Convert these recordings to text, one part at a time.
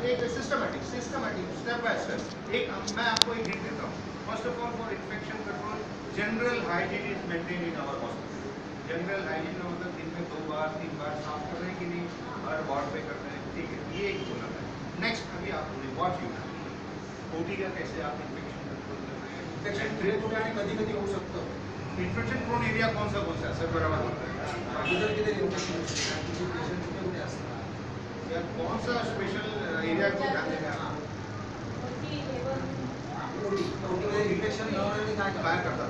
एक systematic step by step. मैं आपको एक हिंट देता हूँ। First of all, for infection control general hygiene is maintain in our hospital. General hygiene का मतलब दिन में 2 बार 3 बार साफ कर रहे हैं कि नहीं, हर वार्ड पे कर रहे हैं, ठीक है, ये एक बोला था। नेक्स्ट अभी आप व्हाट यू ओटी का कैसे आप इन्फेक्शन कंट्रोल कर रहे हैं। इन्फेक्शन कधी कधी होऊ शकतं। इन्फेक्शन प्रोन एरिया कौन सा है सर, बराबर होता है या कौन सा स्पेशल एरिया को ध्यान देना है। इन्फेक्शन काय करता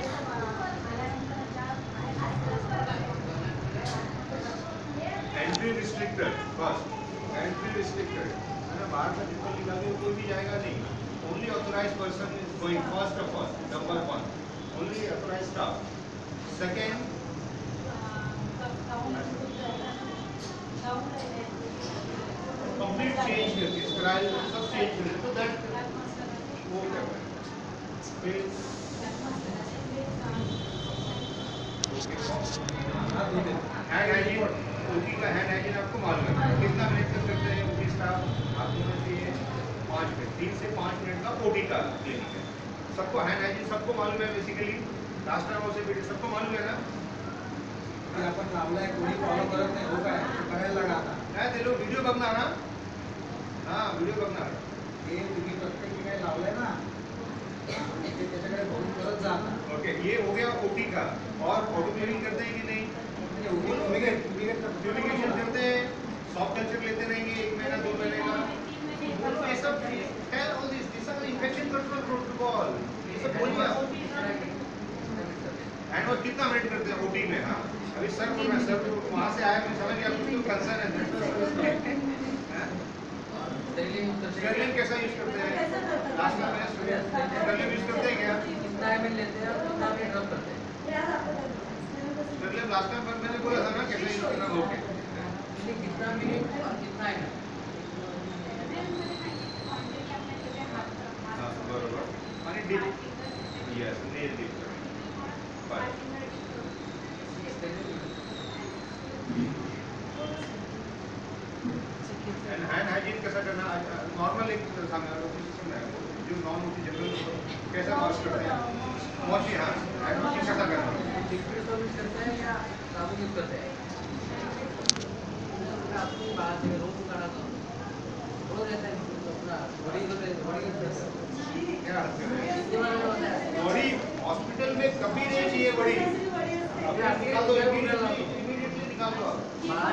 entry restricted, first entry restricted है ना, बाहर से चप्पल निकाल के कोई भी जाएगा नहीं। Only authorised person is going, first of all number 1 only authorised staff. Second complete change करके स्टाइल सब चेंज करके तो दैट वो क्या है फिर हैंड हाइजीन। ओटी का हैंड हाइजीन आपको मालूम है कितना मिनट तक करते हैं ओटी स्टाफ, आपको होना चाहिए 5 मिनट, 3 से 5 मिनट का ओटी का क्लिनिक है। सबको हैंड हाइजीन सबको मालूम है बेसिकली, लास्ट टाइम से भी सबको मालूम है ना। आपण लावलाय कोणी फॉलो करत नाही हो, काय करायला लगा आता काय ते लोक व्हिडिओ बघणार ना, हां व्हिडिओ बघणार हे तुम्ही प्रत्येक ठिकाणी लावलाय ना, ते त्याच्याकडे बघून करत जा। ओके, ये हो गया ओटी का। और ऑटोक्लेविंग करते हैं कि नहीं, फ्यूमिगेशन करते हैं, सॉफ्ट कल्चर लेते रहेंगे 1 महीना 2 महीने का, ये सब tell all this are infection control protocol, ये सब बोलिए। हैंड वॉश कितना मिनट करते हैं ओटी में। हाँ अभी सर को मैं सर वहाँ से आया, मैं समझ गया कुछ तो कंसर्न है। स्टेरलिन कैसा यूज करते हैं, लास्ट में स्टेरलिन यूज करते हैं क्या, कितना ml लेते हैं और कितना ml ड्रॉप करते हैं। स्टेरलिन लास्ट टाइम मैंने बोला था ना कैसे यूज करना। ओके, कितना मिनट और कितना ml। हाँ बरोबर, आणि deep yes nail deep by. And hand hygiene कैसा करना, नॉर्मल एक सामने सिस्टम है जो नॉन ओटी जनरल कैसा वॉश करते हैं, वॉशिंग हाँ हैंड वॉशिंग कैसा करना, लिक्विड सोप यूज करते हैं या साबुन यूज करते हैं। आपको बाहर से रोज करा तो रोज रहता है अपना बॉडी क्या बॉडी हॉस्पिटल में कभी नहीं चाहिए बड़ी, अभी निकाल दो इमीडिएटली निकाल दो आप।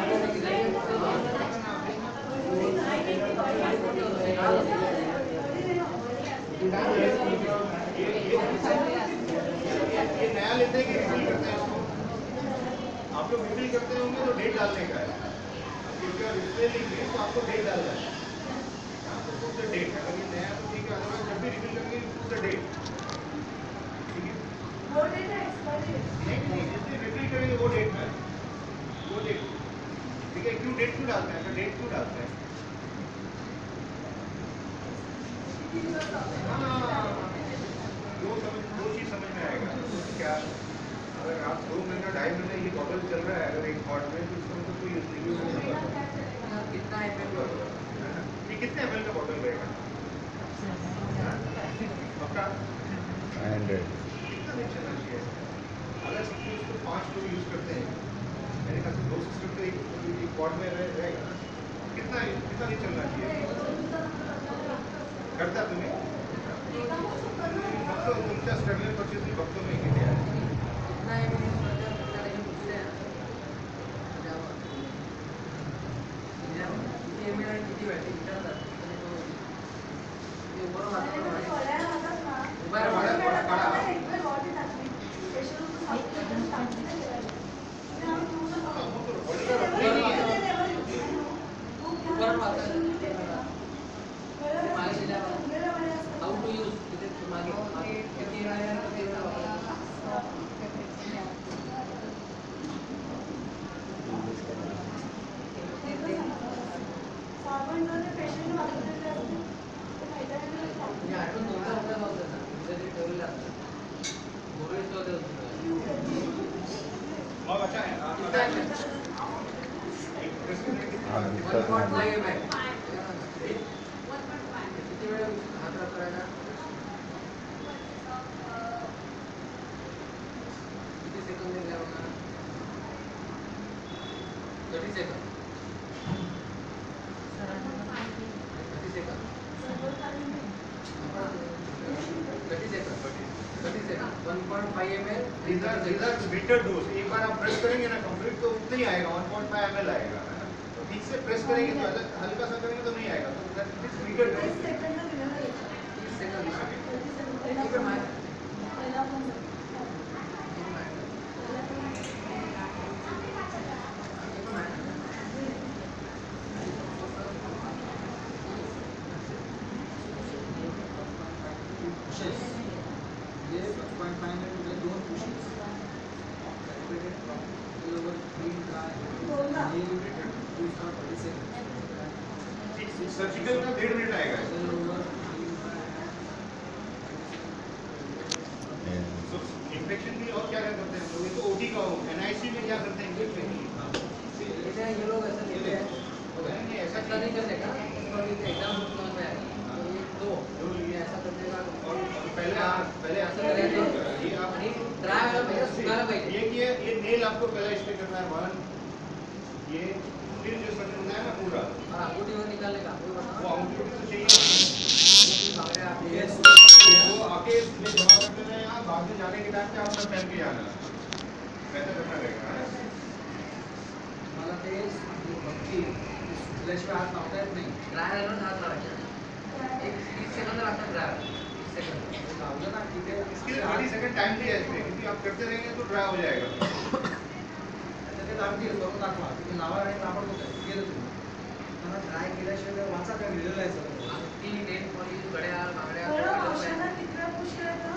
ये नया लेते हैं कि रिफिल करते हैं इसको, आप लोग रिफिल करते होंगे तो डेट डालने का है, तो आपको डेट डालना है, डेट अगर ये नया तो ठीक है, अदरवाइज जब भी रिफिल करेंगे द डेट, ठीक है नहीं जिससे रिफिल करेंगे वो डेट में, वो डेट ठीक है। क्यों डेट क्यों डालते हैं, डेट क्यों डालते हैं, दो चीज समझ में आएगा क्या, अगर आप 2 महीना 2.5 महीना ये बॉटल चल रहा है अगर एक पॉट में तो इसका मतलब कोई यूज नहीं होगा। कितना ml ये कितने ml का बॉटल रहेगा पक्का 100 कितना दिन चलना चाहिए, अगर सबको इसको 5 लोग यूज करते हैं मेरे ख्याल से 2 सिस्टम तो एक पॉट में रहेगा ना, कितना दिन चलना चाहिए करता तुम्हें फक्त तुमच्या स्ट्रगल परचेसिंग बघतो मी किती आहे, कितना ml यूज करते हैं कितना नहीं पूछते हैं। किती ml आणि किती वॅट विचारतात ते बरोबर हाउ टू यूज मागे किती और अच्छा है कितना किती वेळ हात रब करायचा? किती सेकंद दिले होणार? 30 सेकंद. 30 सेकंद. 30 second 1.5 ml these are meter dose. एक बार आप प्रेस करेंगे ना कंप्लीट तो उतना ही आएगा 1.5 ml आएगा, है ना? तो ठीक से प्रेस करेंगे तो हल्का सा करेंगे तो नहीं आएगा, तो that is meter dose. 30 सेकंद. ठीक है माय. ये 1.5 मिनट दोन पुशेस ओवर 3 ट्राय ये दूसरा 30 सेकंड सर्जिकल का 1.5 मिनट आएगा. So इन्फेक्शन के लिए और क्या क्या करते हैं लोग? ये तो ओटी का हो, एनआईसी में क्या करते हैं? ये लोग ऐसा लेते हैं. नहीं ऐसा ऐसा नहीं करने का. इसका भी एग्जाम समझ में आएगा. तो ये ऐसा करने का. और पहले ऐसा पहले करेंगे तो ये आप आणि ड्राय व्हायला पाहिजे, सुकायला पाहिजे. ये नेल आपको पहले इस पे करना है 1, ये फिर जो सर्जन होना है ना पूरा और अंगूठी में निकालने का वो वो बताओ. अंगूठी तो चाहिए, बांगड्या आपली ये वो आके इसमें जमा करते हैं. यहाँ बाद में जाने के टाइम पे आपने पहन के जाना है, वैसा करना रहेगा. मला ते बघती सुकल्याशिवाय हात लावता येत नाही. ड्राय व्हायला हात लावायचा. एक 30 सेकंद लागतात ड्राय. 30 सेकंद. लावलं ना की ते इसके लिए 30 सेकंड टाइम दिया है इसमें, क्योंकि आप करते रहेंगे तो ड्राई हो जाएगा. आता ते दाखवतील करून दाखवा तुम्ही लावा आणि ताबडतोब केलं तुम्ही मला ट्राय केल्याशिवाय वाचा काय लिहिलेलं आहे सगळं. अंगठी, नेल पॉलिश, घड्याळ, बांगड्या बरं, सगळं औषधात आहे. किती वेळ पुश करायचं?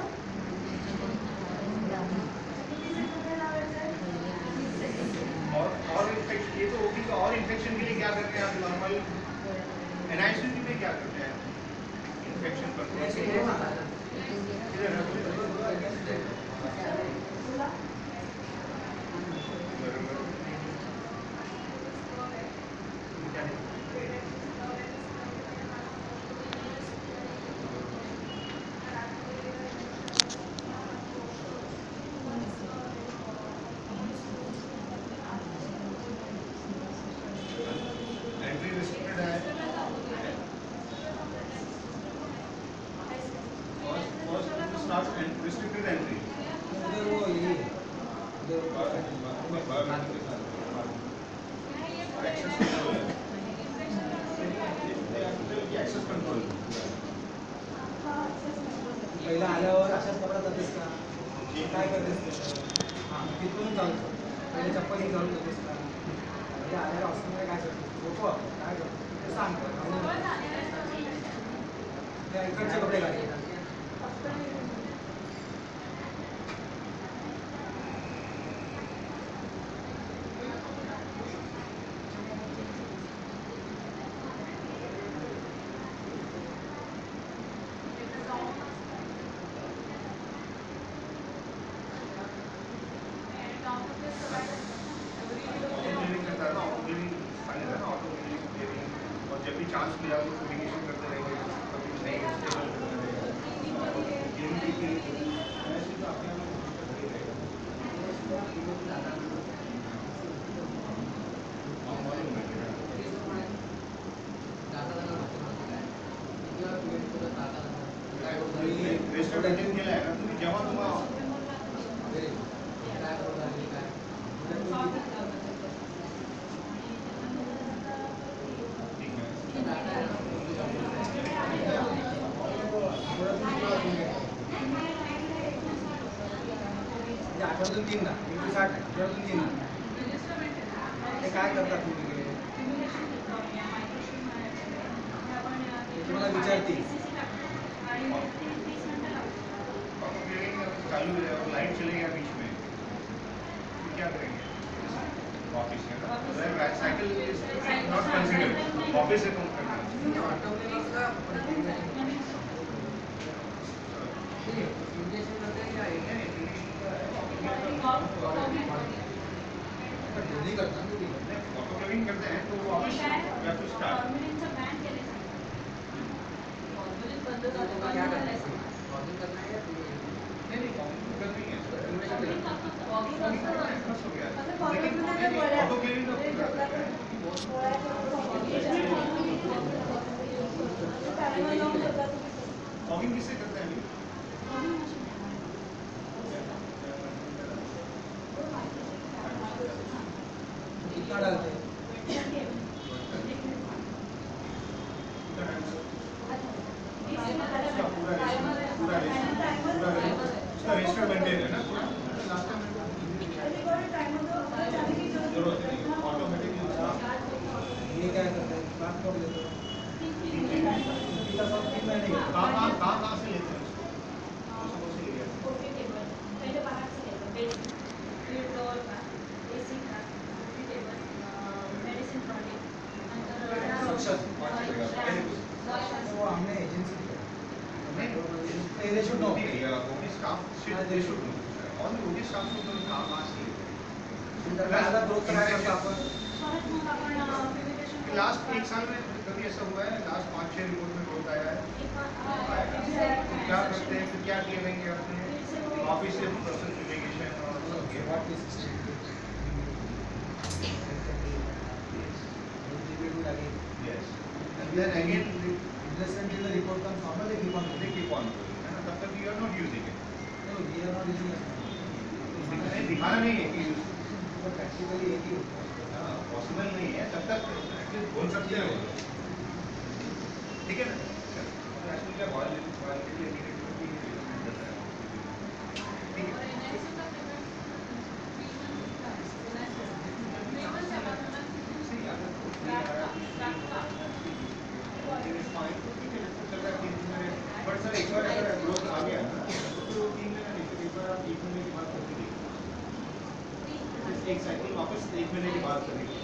किती सेकंद लावायचं? 30 सेकंद. और इन्फेक्शन, ये तो ओटी का. और इन्फेक्शन के लिए क्या करते हैं आप नॉर्मल एनआईसीयू में क्या करते हैं इन्फेक्शन कंट्रोल के लिए? बोला. एंट्री रिस्ट्रिक्टेड है. First start restricted entry. उधर वो ये उधर एक्सेस कंट्रोल है. Access control. पहिला आल्यावर अशाच पकडा जातेस का काय करतेस हां तिथून चालतो पहिले चप्पल घेऊन चालू करतेस का म्हणजे आल्यावर हॉस्पिटलमध्ये काय करतेस लोक काय करतो ते सांग त्या इकडचे कपडे घाल. और जब भी चांस मिला तो कम्युनिकेशन करते रहेंगे, कभी नहीं स्टेबल करते रहेंगे. ऐसे तो अपने आप करते ही रहेगा. हाँ, मालूम है मेरा. वेस्ट मेंटेन केलं आहे ना तुम्ही जेव्हा तुम्हाला ठीक आहे. म्हणजे आठवड्यातून 3दा 60 आठवड्यातून 3दा ते काय करतात तुम्ही ते तुम्हाला विचारतील चालू है और लाइट चले गया बीच में तो क्या करेंगे वापस से ना साइकिल इज नॉट कंसीडर वापस से कम करना. दोन्ही करतात ऑटो क्लिनिंग करते हैं तो वापस या तो स्टार्ट. क्या करना है? वॉकिंग करना है या नहीं वॉकिंग करनी है सर। वॉकिंग वॉकिंग करना है बस हो गया। मतलब वॉकिंग लेकिन में तो बोला ऑटो क्लीनिंग का पूरा करना है। वॉकिंग किससे करते हैं अभी? कितना डालते हैं? उसका रजिस्टर मेंटेन है ना पूरा। लास्ट टाइम जरूरत नहीं ऑटोमेटिक ये क्या करते हैं? बात कब लेते हो? पिता साहब 3 महीने के। कहाँ से लेते हैं उसको? उसको से लिया वो हमने एजेंसी की है। नहीं they should know. OT staff they should know on OT staff should know कहाँ से ज़्यादा ग्रोथ कराया करता अपन। लास्ट 1 साल में कभी ऐसा हुआ है? लास्ट 5-6 रिपोर्ट में ग्रोथ आया है? क्या करते हैं फिर क्या किए रहेंगे अपने ऑफिस से प्रोसेस लिटिगेशन और सब ये What is system? Yes and then again Investment in the report comes normal, they keep on they doing. keep on doing है ना तब तक you are not using it No, we are not using it. दिखाना नहीं है कि use तो practically एक ही होता है। पॉसिबल नहीं है तब तक एटलीस्ट बोल सकते हो ठीक है ना एक्चुअली क्या क्वालिटी इंडिकेटर की ठीक है बट सर एक बार अगर ग्रोथ आ गया ना तो 3 महीना नहीं एक बार आप 1 महीने के बाद करके देखिए एक साइकिल वापस 1 महीने के बाद करेंगे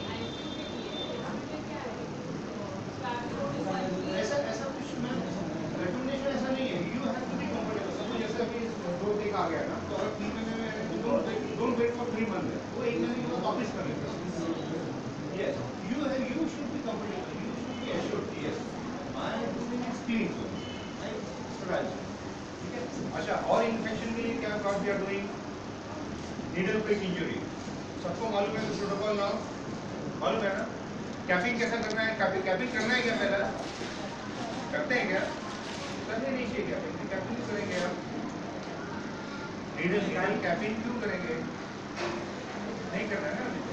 ऐसा ऐसा कुछ मैम रिकमेंडेशन ऐसा नहीं है you have to be comfortable suppose जैसे अभी ग्रोथ एक आ गया ना तो अगर 3 महीने में डोंट वेट फॉर 3 मंथ वो 1 महीने के बाद वापस कर लेगा yes you should be comfortable you should be assured yes I am doing it clean so I sterile ठीक है अच्छा और इन्फेक्शन के लिए क्या what we are doing needle prick injury सबको मालूम है प्रोटोकॉल नाउ मालूम है ना कैपिंग कैसा करना है कैपिंग करना है क्या पहला करते हैं क्या करने नहीं चाहिए कैपिंग कैपिंग करेंगे आप नीडल कैपिंग क्यों करेंगे नहीं करना है ना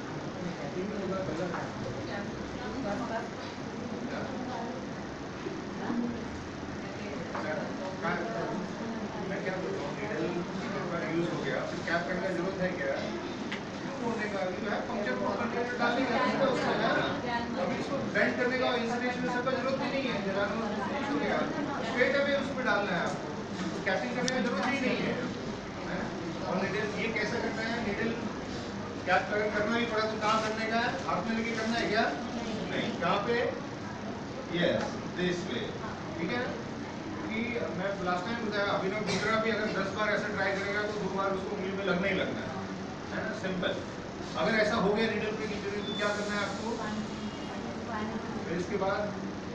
मैं क्या बोल रहा हूँ नीडल यूज हो गया फिर कैप करने का जरूरत है क्या होने का पंक्चर प्रॉपर डालेगा उसमें है ना अभी इसको बेंड करने का इंसुलेशन सब जरूरत ही नहीं है जलाना हो गया स्ट्रेट अवे उस पर डालना है आपको तो कैपिंग करने का जरूरत ही नहीं है और नीडल ये कैसे करना है नीडल क्या करना ही पड़ा तो कहाँ करने का है हाथ में लेके करना है क्या नहीं कहाँ पे यस दिस वे ठीक है क्योंकि मैं लास्ट टाइम बताया अभिनव बिंद्रा भी अगर 10 बार ऐसा ट्राई करेगा तो 2 बार उसको उंगली में लगना ही लगना है ना सिंपल अगर ऐसा हो गया नीडल पे इंजरी तो क्या करना है आपको फिर इसके बाद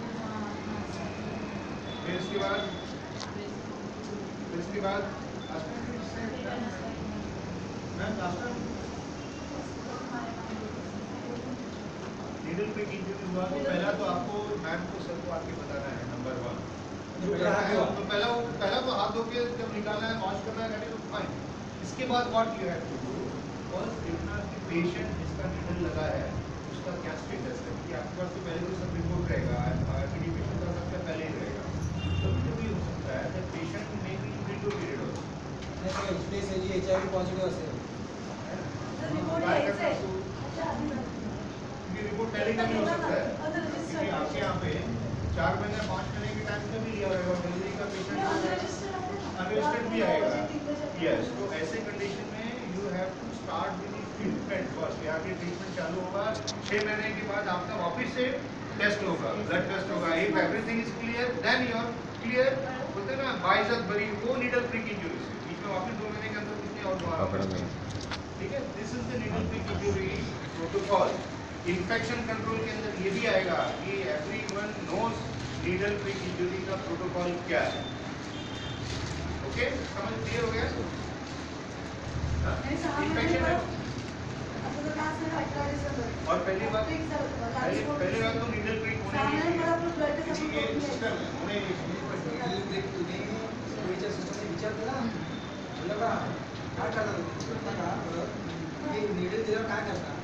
नीडल पे इंजरी हुआ तो पहला तो आपको मैम को सबको आके बताना है नंबर 1 तो पहला तो हाथ धो के जब निकालना है वॉश करना है तो फाइन इसके बाद what you have to do और देखना कि पेशेंट जिसका नीडल लगा है उसका क्या स्टेटस है कि आपके पास तो पहले तो सब रिपोर्ट रहेगा आईपीडी पेशेंट का सबसे पहले ही रहेगा तो भी हो सकता है दैट पेशेंट में बी विंडो पीरियड हो इसलिए से जी एचआईवी पॉजिटिव असेल रिपोर्ट पहले का भी हो सकता है क्योंकि आपके यहाँ पे 4 महीने 5 महीने के टाइम का भी लिया होगा डिलीवरी का पेशेंट अनरजिस्टर्ड भी आएगा यस तो ऐसे कंडीशन में you have to start with treatment first यहाँ की ट्रीटमेंट चालू होगा 6 महीने के बाद आपका वापस से टेस्ट होगा ब्लड टेस्ट होगा if everything is clear then you are clear बोलते ना बाइजत बरी वो नीडल प्रिक इंजरी से बीच में वापस 2 महीने के अंदर कुछ नहीं और दोबारा ठीक है this is the needle prick injury protocol infection control के अंदर ये भी आएगा कि everyone knows needle prick injury का प्रोटोकॉल क्या है। ओके, समझ क्लियर हो गया? नहीं, 6 इन्फेक्शन महीने है। आता तो लास्ट में 18 डिसेंबर और पहली बात ठीक सर पहली बात तो नीडल प्रिक होने 6 नहीं महीने पर आपलं ब्लड चाहिए, टेस्ट क्योंकि ये सिस्टम है, होने नहीं चाहिए। नीडल ब्रेक तुम्ही सोयीच्या सूचना विचारलं ना, म्हणलं का काय करणार तुम्ही? नीडल दिल्यावर काय करता?